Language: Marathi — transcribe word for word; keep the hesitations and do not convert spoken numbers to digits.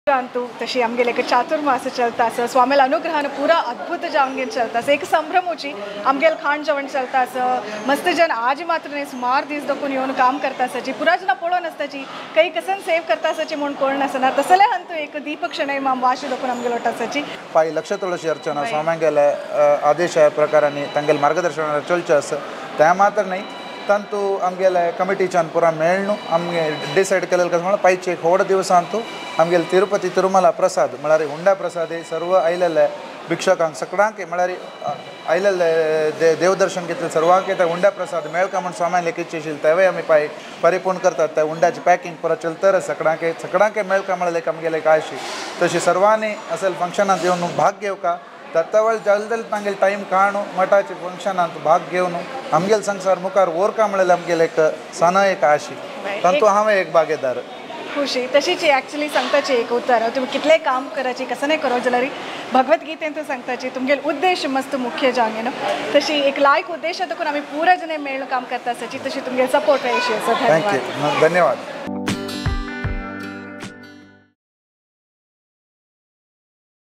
अंतु तशी आमगेले एक चातुर्मास चलता आसा स्वामेल अनुग्रहान पूरा अद्भुत जावंगेन चलता आसा एक संभ्रमूची आमगेल खाण जेवण चलता आसा मस्त जन आज मात्र नाही सुमार दीस दोकून येवन काम करता आसाची पुरा जना पळोवन आसताची काही कसन सेव करता आसाची म्हूण कळना आसना तसले अंतु एक दीपक शणै माम वाशी दोकून आमगेल वटा आसाची पाई लक्ष तुळशी अर्चना स्वाम्यांगेले आदेश प्रकारांनी तांगेल मार्गदर्शन चलचे आसा त्या मात्र नाही तंतु आमगेले कमिटीच्यान पुरा मेळून आमगे डिसायड केलें कशें म्हळ्यार पायचे एक व्हड दिवसांतू आमगेले तिरुपती तिरुमला प्रसाद म्हळ्यार हुंडा प्रसाद सर्व आयलेले भिक्षकांक सगळ्यांक म्हळ्यार आयलेले दे देवदर्शन घेतले सर्वांक त्या हुंडा प्रसाद मेळका म्हूण स्वाम्यान लेखीचे आशिल्ले तेवूय आमी पाय परिपूर्ण करतात त्या हुंडाची पॅकिंग पुरा चलतर सगळ्यांक सगळ्यांक मेळका म्हळ्यार आमगेले कायशी तशी सर्वांनी असेल फंक्शनांत येवन भाग घेवका तत्वळ जल्द जल्द तांगेल टायम काणू मठाचे फंक्शनांत भाग घेवन आमगेल संसार मुखार ओरका म्हळ्यार आमगेले एक सन एक आशी तातूंत हांवें एक भागीदार खुशी तशीच एक्चुअली सांगताची एक उत्तर तुम्ही कितले काम करायची कसं नाही करो जाल्यार भगवद्गीतेन तू सांगताची तुमगेल उद्देश मस्त मुख्य जांगेन तशी एक लायक उद्देश देखून आम्ही पुरा जणे मेळून काम करता आसाची तशी तुमगे सपोर्ट अशी आसा थँक्यू धन्यवाद